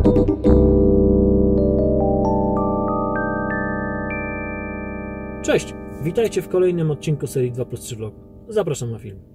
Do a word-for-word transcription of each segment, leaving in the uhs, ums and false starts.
Cześć, witajcie w kolejnym odcinku serii dwa plus trzy vlog. Zapraszam na film.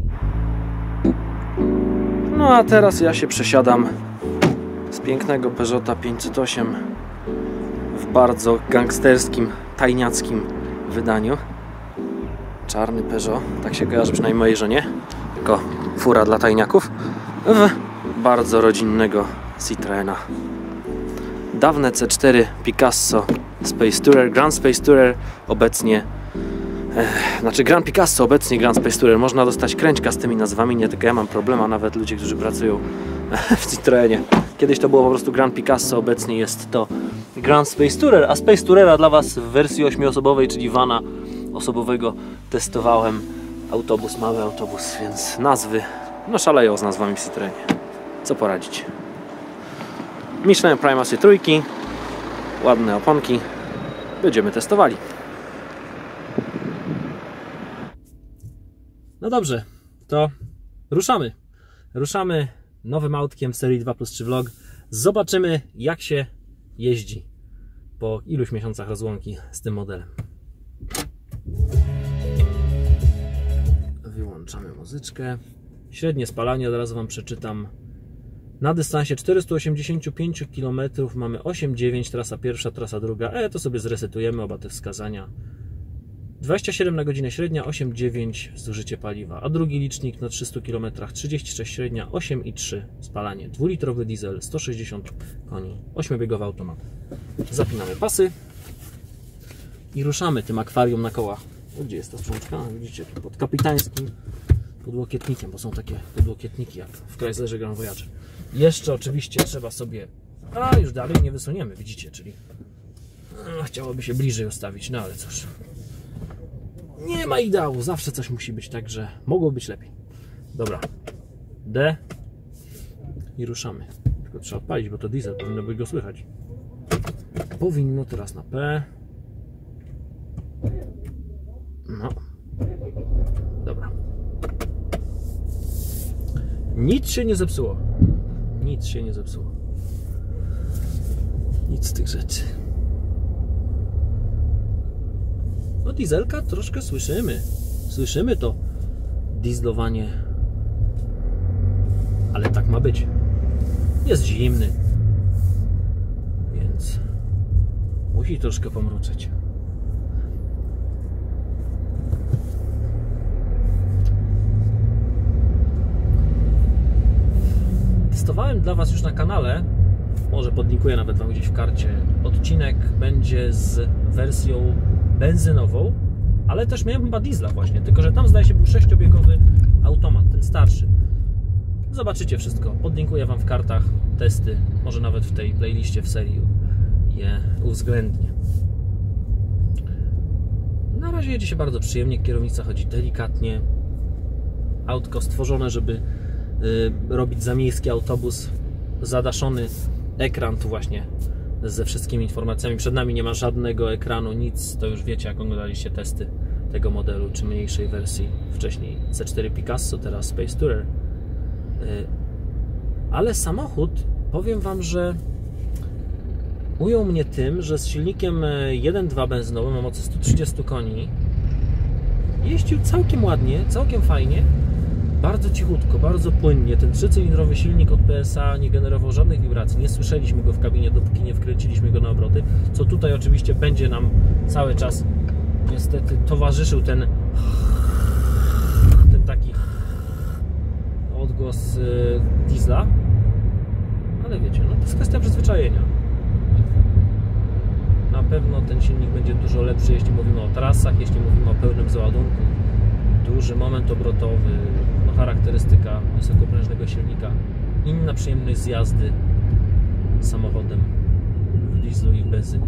No a teraz ja się przesiadam z pięknego Peugeota pięćset osiem w bardzo gangsterskim, tajniackim wydaniu. Czarny Peugeot, tak się kojarzy przynajmniej mojej żonie, jako fura dla tajniaków, w bardzo rodzinnego Citroena. Dawne C cztery Picasso Space Tourer, Grand Space Tourer, obecnie e, znaczy Grand Picasso, obecnie Grand Space Tourer. Można dostać kręćka z tymi nazwami, nie tylko ja mam problem, a nawet ludzie, którzy pracują w Citroenie. Kiedyś to było po prostu Grand Picasso, obecnie jest to Grand Space Tourer, a Space Tourera dla Was w wersji ośmioosobowej, czyli vana osobowego, testowałem. Autobus, mały autobus, więc nazwy, no szaleją z nazwami w Citroenie. Co poradzić? Michelin Primacy trójki, ładne oponki, będziemy testowali. No dobrze, to ruszamy. Ruszamy nowym autkiem w serii dwa plus trzy vlog. Zobaczymy, jak się jeździ po iluś miesiącach rozłąki z tym modelem. Wyłączamy muzyczkę. Średnie spalanie, od razu Wam przeczytam. Na dystansie czterysta osiemdziesiąt pięć kilometrów mamy osiem dziewięć, trasa pierwsza, trasa druga. E, to sobie zresetujemy oba te wskazania. dwadzieścia siedem na godzinę średnia, osiem dziewięć zużycie paliwa. A drugi licznik na trzystu kilometrach, trzydzieści sześć średnia, osiem i trzy spalanie. Dwulitrowy diesel, sto sześćdziesiąt koni, ośmiobiegowy automat. Zapinamy pasy i ruszamy tym akwarium na kołach. Gdzie jest ta sprzączka? Widzicie, tu pod kapitańskim podłokietnikiem, bo są takie podłokietniki jak w Chryslerze Grand Voyager. Jeszcze oczywiście trzeba sobie, a już dalej nie wysuniemy, widzicie, czyli a, chciałoby się bliżej ustawić, no ale cóż, nie ma ideału, zawsze coś musi być, także mogło być lepiej. Dobra, D i ruszamy. Tylko trzeba odpalić, bo to diesel, powinno być go słychać. Powinno teraz na P. No, dobra. Nic się nie zepsuło. Nic się nie zepsuło. Nic z tych rzeczy. No dieselka troszkę słyszymy. Słyszymy to dieslowanie. Ale tak ma być. Jest zimny. Więc musi troszkę pomruczeć. Testowałem dla Was już na kanale, może podlinkuję nawet Wam gdzieś w karcie, odcinek będzie z wersją benzynową, ale też miałem chyba diesla właśnie, tylko że tam zdaje się był sześciobiegowy automat, ten starszy. Zobaczycie wszystko, podlinkuję Wam w kartach testy, może nawet w tej playliście w serii je uwzględnię. Na razie jedzie się bardzo przyjemnie, kierownica chodzi delikatnie, autko stworzone, żeby robić zamiejski autobus, zadaszony ekran tu właśnie ze wszystkimi informacjami. Przed nami nie ma żadnego ekranu, nic, to już wiecie, jak oglądaliście testy tego modelu, czy mniejszej wersji, wcześniej C cztery Picasso, teraz Space Tourer. Ale samochód, powiem Wam, że ujął mnie tym, że z silnikiem jeden dwa benzynowym o mocy stu trzydziestu koni jeździł całkiem ładnie, całkiem fajnie. Bardzo cichutko, bardzo płynnie. Ten trzycylindrowy silnik od P S A nie generował żadnych wibracji. Nie słyszeliśmy go w kabinie, dopóki nie wkręciliśmy go na obroty. Co tutaj oczywiście będzie nam cały czas niestety towarzyszył ten ten taki odgłos diesla. Ale wiecie, no to jest kwestia przyzwyczajenia. Na pewno ten silnik będzie dużo lepszy, jeśli mówimy o trasach, jeśli mówimy o pełnym załadunku. Duży moment obrotowy, no charakterystyka wysokoprężnego silnika, inna przyjemność z jazdy samochodem w dieslu i w benzynie.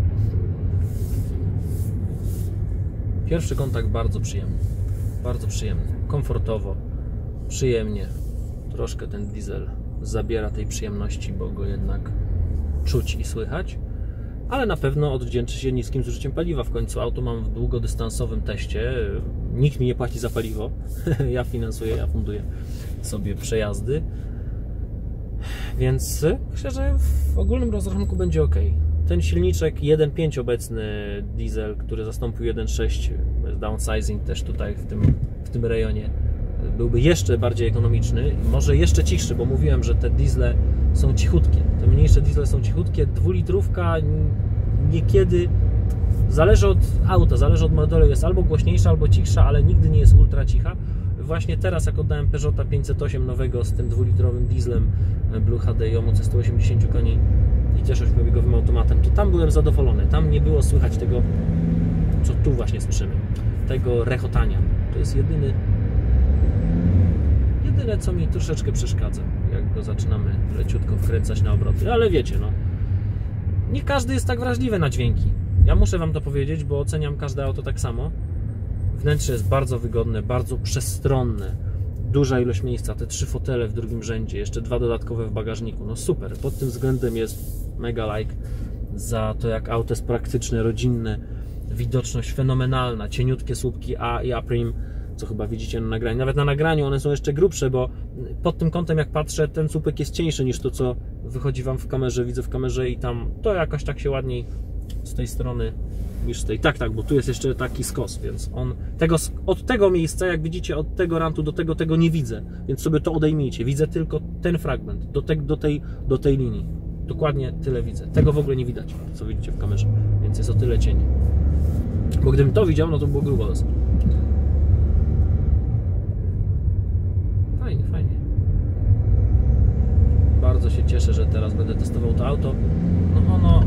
Pierwszy kontakt bardzo przyjemny, bardzo przyjemny, komfortowo, przyjemnie. Troszkę ten diesel zabiera tej przyjemności, bo go jednak czuć i słychać. Ale na pewno odwdzięczy się niskim zużyciem paliwa. W końcu auto mam w długodystansowym teście. Nikt mi nie płaci za paliwo. Ja finansuję, ja funduję sobie przejazdy. Więc myślę, że w ogólnym rozrachunku będzie ok. Ten silniczek jeden przecinek pięć obecny diesel, który zastąpił jeden przecinek sześć, downsizing też tutaj w tym, w tym rejonie, byłby jeszcze bardziej ekonomiczny, może jeszcze cichszy, bo mówiłem, że te diesle są cichutkie. Te mniejsze diesle są cichutkie, dwulitrówka niekiedy, zależy od auta, zależy od modelu, jest albo głośniejsza, albo cichsza, ale nigdy nie jest ultra cicha. Właśnie teraz, jak oddałem Peugeota pięćset osiem nowego z tym dwulitrowym dieslem Blue H D I o mocy sto osiemdziesiąt koni i też ośmiobiegowym automatem, to tam byłem zadowolony. Tam nie było słychać tego, co tu właśnie słyszymy, tego rechotania. To jest jedyny jedyne, co mi troszeczkę przeszkadza, jak go zaczynamy leciutko wkręcać na obroty. Ale wiecie, no, nie każdy jest tak wrażliwy na dźwięki. Ja muszę wam to powiedzieć, bo oceniam każde auto tak samo. Wnętrze jest bardzo wygodne, bardzo przestronne, duża ilość miejsca, te trzy fotele w drugim rzędzie, jeszcze dwa dodatkowe w bagażniku, no super, pod tym względem jest mega like za to, jak auto jest praktyczne, rodzinne, widoczność fenomenalna, cieniutkie słupki A i A prim, co chyba widzicie na nagraniu, nawet na nagraniu one są jeszcze grubsze, bo pod tym kątem jak patrzę, ten słupek jest cieńszy niż to, co wychodzi wam w kamerze, widzę w kamerze i tam to jakoś tak się ładniej z tej strony niż z tej. Tak, tak, bo tu jest jeszcze taki skos, więc on tego, od tego miejsca, jak widzicie, od tego rantu do tego, tego nie widzę, więc sobie to odejmijcie. Widzę tylko ten fragment, do, te, do, tej, do tej linii. Dokładnie tyle widzę. Tego w ogóle nie widać, co widzicie w kamerze, więc jest o tyle cień. Bo gdybym to widział, no to było grubo dosyć. Fajnie, fajnie. Bardzo się cieszę, że teraz będę testował to auto. No ono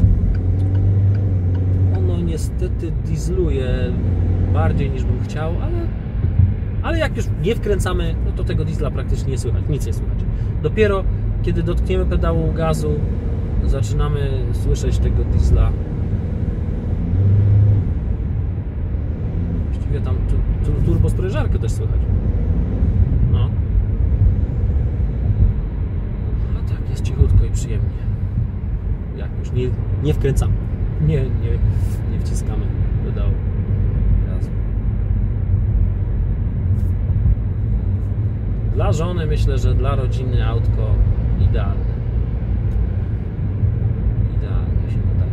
ono niestety diesluje bardziej niż bym chciał, ale ale jak już nie wkręcamy, no to tego diesla praktycznie nie słychać, nic nie słychać. Dopiero kiedy dotkniemy pedału gazu, zaczynamy słyszeć tego diesla. Właściwie tam tu, tu, turbosprężarkę też słychać. No. A tak, jest cichutko i przyjemnie. Jak już nie, nie wkręcamy. Nie, nie, nie wciskamy pedału gazu. Dla żony myślę, że dla rodziny autko idealne. Idealnie się nadaje.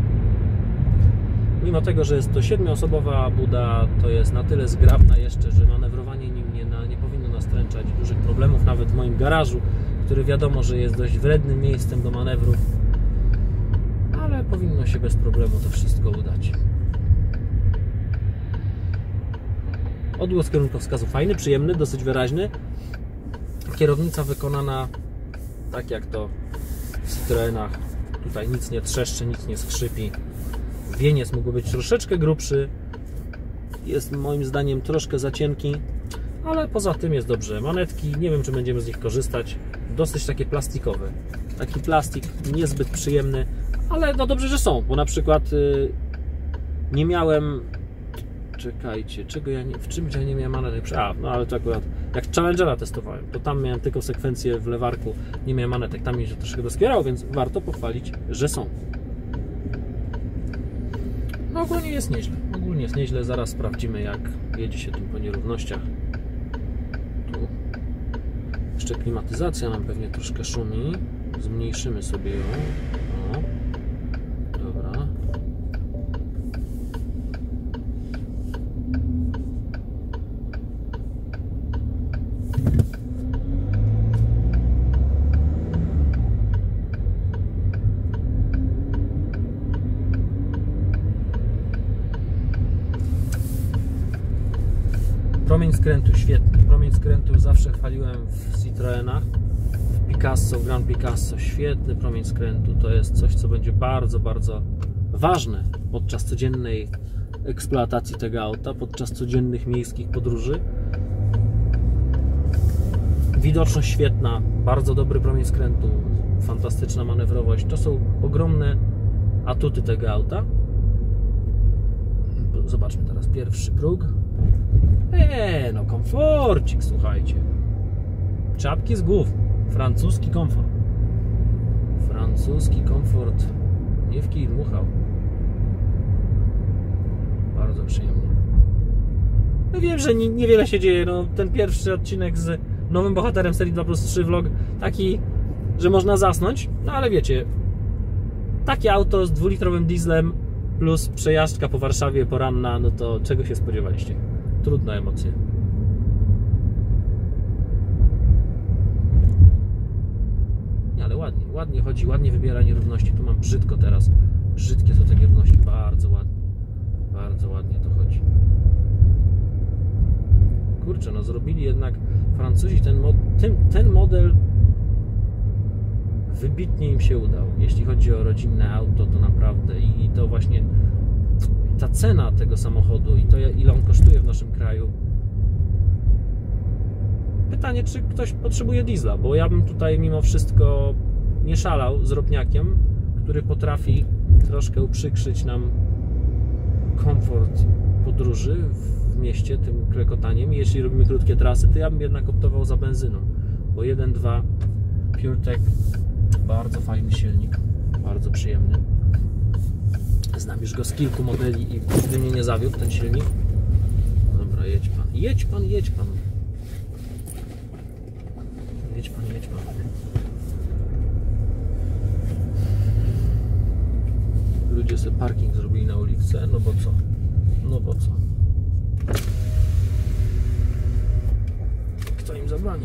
Mimo tego, że jest to siedmioosobowa buda, to jest na tyle zgrabna jeszcze, że manewrowanie nim nie, na, nie powinno nastręczać dużych problemów, nawet w moim garażu, który wiadomo, że jest dość wrednym miejscem do manewrów, ale powinno się bez problemu to wszystko udać. Odgłos kierunkowskazu fajny, przyjemny, dosyć wyraźny. Kierownica wykonana tak jak to w Citroenach. Tutaj nic nie trzeszczy, nic nie skrzypi. Wieniec mógłby być troszeczkę grubszy. Jest moim zdaniem troszkę za cienki, ale poza tym jest dobrze. Manetki, nie wiem, czy będziemy z nich korzystać. Dosyć takie plastikowe. Taki plastik niezbyt przyjemny, ale no dobrze, że są, bo na przykład yy, nie miałem... Czekajcie, czego ja nie, w czymś ja nie miałem manetek? A, no ale to akurat jak Challengera testowałem, to tam miałem tylko sekwencję w lewarku, nie miałem manetek, tam mi się troszkę doskierało, więc warto pochwalić, że są. No ogólnie jest nieźle, ogólnie jest nieźle, zaraz sprawdzimy, jak jedzie się tym po nierównościach. Tu jeszcze klimatyzacja nam pewnie troszkę szumi, zmniejszymy sobie ją. O. Dobra. Promień skrętu świetny. Promień skrętu zawsze chwaliłem w Citroenach. W Picasso, w Grand Picasso. Świetny promień skrętu. To jest coś, co będzie bardzo, bardzo ważne podczas codziennej eksploatacji tego auta, podczas codziennych miejskich podróży. Widoczność świetna, bardzo dobry promień skrętu, fantastyczna manewrowość. To są ogromne atuty tego auta. Zobaczmy teraz pierwszy próg. Eee, no komforcik, słuchajcie. Czapki z głów. Francuski komfort. Francuski komfort. Nie w kij dmuchał. Bardzo przyjemnie. No wiem, że niewiele się dzieje. No, ten pierwszy odcinek z nowym bohaterem serii dwa plus trzy vlog taki że można zasnąć, no ale wiecie, takie auto z dwulitrowym dieslem plus przejażdżka po Warszawie poranna, no to czego się spodziewaliście? Trudne emocje. Nie, ale ładnie, ładnie chodzi, ładnie wybiera nierówności. Tu mam brzydko teraz. Brzydkie są te nierówności, bardzo ładnie. Bardzo ładnie to chodzi. Kurczę, no zrobili jednak Francuzi ten, mod, ten, ten model wybitnie im się udał. Jeśli chodzi o rodzinne auto, to naprawdę i, i to właśnie ta cena tego samochodu i to ile on kosztuje w naszym kraju. Pytanie, czy ktoś potrzebuje diesla, bo ja bym tutaj mimo wszystko nie szalał z ropniakiem, który potrafi troszkę uprzykrzyć nam komfort podróży w mieście tym klekotaniem. I jeśli robimy krótkie trasy, to ja bym jednak optował za benzyną, bo jeden dwa PureTech, bardzo fajny silnik, bardzo przyjemny. Znam już go z kilku modeli i nigdy mnie nie zawiódł ten silnik. Dobra, jedź pan, jedź pan, jedź pan. Jedź pan, jedź pan. Ludzie sobie parking zrobili na ulicy, no bo co? No bo co? Kto im zabrani?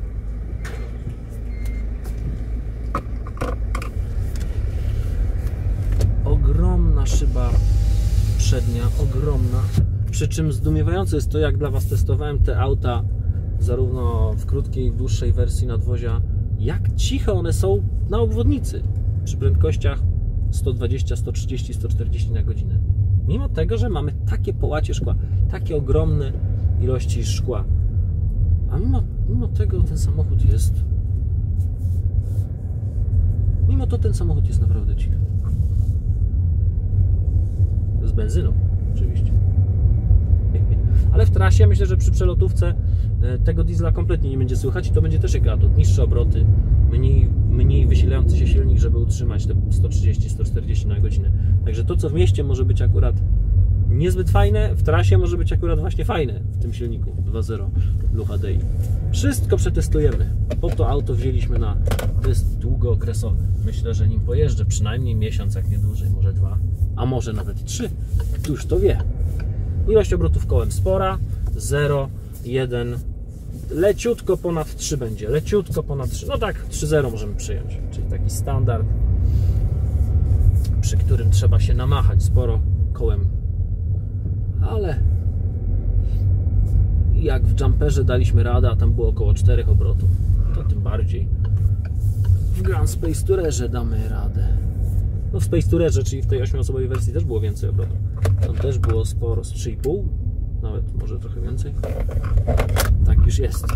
Ogromna szyba przednia, ogromna. Przy czym zdumiewające jest to, jak dla Was testowałem te auta zarówno w krótkiej, w dłuższej wersji nadwozia, jak ciche one są na obwodnicy przy prędkościach sto dwadzieścia, sto trzydzieści, sto czterdzieści na godzinę. Mimo tego, że mamy takie połacie szkła, takie ogromne ilości szkła, a mimo, mimo tego ten samochód jest mimo to ten samochód jest naprawdę cichy. Z benzyną oczywiście. Ale w trasie myślę, że przy przelotówce tego diesla kompletnie nie będzie słychać i to będzie też jak niższe obroty, mniej, mniej wysilający się silnik, żeby utrzymać te sto trzydzieści, sto czterdzieści na godzinę. Także to, co w mieście może być akurat niezbyt fajne, w trasie może być akurat właśnie fajne w tym silniku dwa zero Blue H D I. Wszystko przetestujemy. Po to auto wzięliśmy na test długookresowy. Myślę, że nim pojeżdżę przynajmniej miesiąc, jak nie dłużej, może dwa, a może nawet trzy. Któż to wie? Ilość obrotów kołem spora, zero, jeden, leciutko ponad trzy będzie, leciutko ponad trzy, no tak, trzy zero możemy przyjąć, czyli taki standard, przy którym trzeba się namachać sporo kołem, ale jak w jumperze daliśmy radę, a tam było około czterech obrotów, to tym bardziej w Grand Space Tourerze damy radę. No w Space Tourerze, czyli w tej ośmioosobowej wersji też było więcej obrotów. Tam też było sporo, z trzy i pół, nawet może trochę więcej. Tak już jest.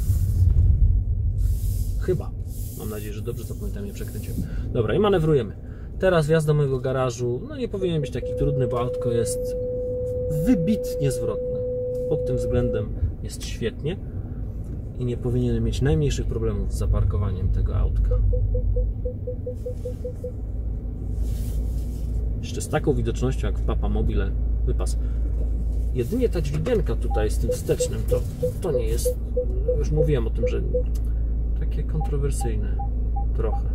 Chyba. Mam nadzieję, że dobrze zapamiętam, nie przekręciłem. Dobra, i manewrujemy. Teraz wjazd do mojego garażu, no nie powinien być taki trudny, bo autko jest wybitnie zwrotne. Pod tym względem jest świetnie i nie powinienem mieć najmniejszych problemów z zaparkowaniem tego autka. Jeszcze z taką widocznością jak w Papa Mobile wypas. Jedynie ta dźwigienka tutaj z tym wstecznym to, to nie jest, już mówiłem o tym, że takie kontrowersyjne trochę.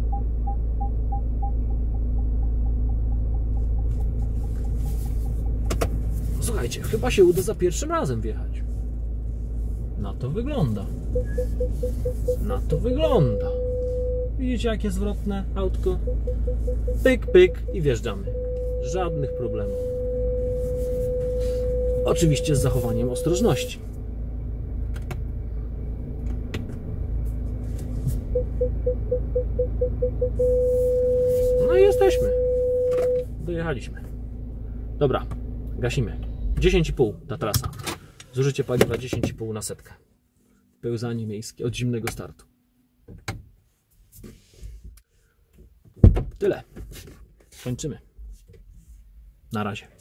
Słuchajcie, chyba się uda za pierwszym razem wjechać. Na to wygląda. Na to wygląda. Widzicie, jakie zwrotne autko? Pyk, pyk i wjeżdżamy. Żadnych problemów. Oczywiście z zachowaniem ostrożności. No i jesteśmy. Dojechaliśmy. Dobra, gasimy. dziesięć i pół ta trasa. Zużycie paliwa dziesięć i pół na setkę. Pełzanie miejskie od zimnego startu. Tyle. Kończymy. Na razie.